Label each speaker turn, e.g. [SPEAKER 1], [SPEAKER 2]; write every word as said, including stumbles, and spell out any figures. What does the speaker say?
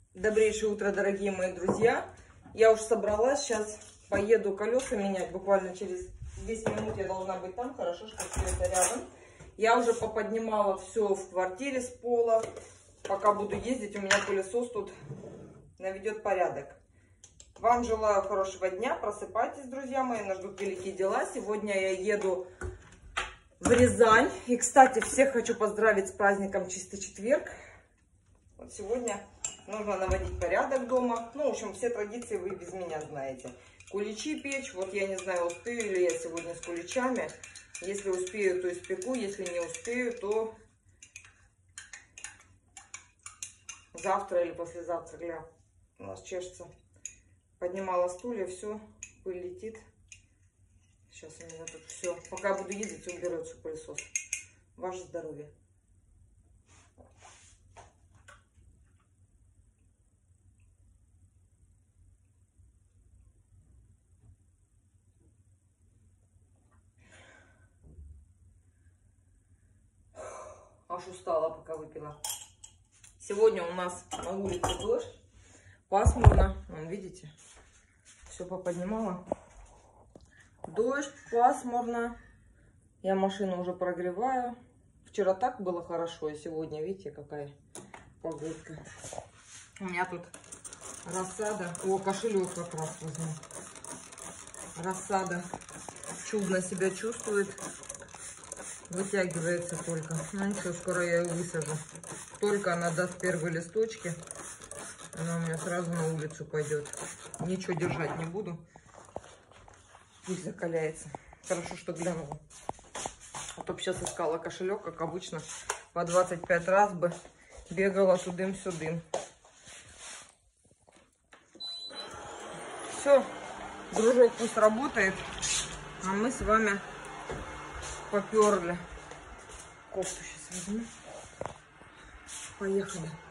[SPEAKER 1] Добрейшее утро, дорогие мои друзья. Я уже собралась, сейчас поеду колеса менять. Буквально через десять минут я должна быть там. Хорошо, что все это рядом. Я уже поподнимала все в квартире с пола. Пока буду ездить, у меня пылесос тут наведет порядок. Вам желаю хорошего дня. Просыпайтесь, друзья мои. Нас ждут великие дела. Сегодня я еду в Рязань. И, кстати, всех хочу поздравить с праздником Чистый четверг. Вот сегодня нужно наводить порядок дома. Ну, в общем, все традиции вы без меня знаете. Куличи печь. Вот я не знаю, успею ли я сегодня с куличами. Если успею, то испеку. Если не успею, то завтра или послезавтра. Гля, у нас чешется. Поднимала стулья, все, пыль летит. Сейчас у меня тут все. Пока я буду ездить, уберется пылесос. Ваше здоровье. Аж устала, пока выпила. Сегодня у нас на улице дождь. Пасмурно. Вон, видите? Все поподнимала. Дождь, пасмурно. Я машину уже прогреваю. Вчера так было хорошо, и сегодня, видите, какая погодка. У меня тут рассада. О, кошелек как раз возьму. Рассада чудно себя чувствует. Вытягивается только. Ну ничего, скоро я ее высажу. Только она даст первые листочки, она у меня сразу на улицу пойдет. Ничего держать не буду. Пусть закаляется. Хорошо, что глянула. А то бы сейчас искала кошелек, как обычно, по двадцать пять раз бы бегала тудым-сюдым. Все, дружок пусть работает, а мы с вами поперли. Кофту сейчас возьму. Поехали.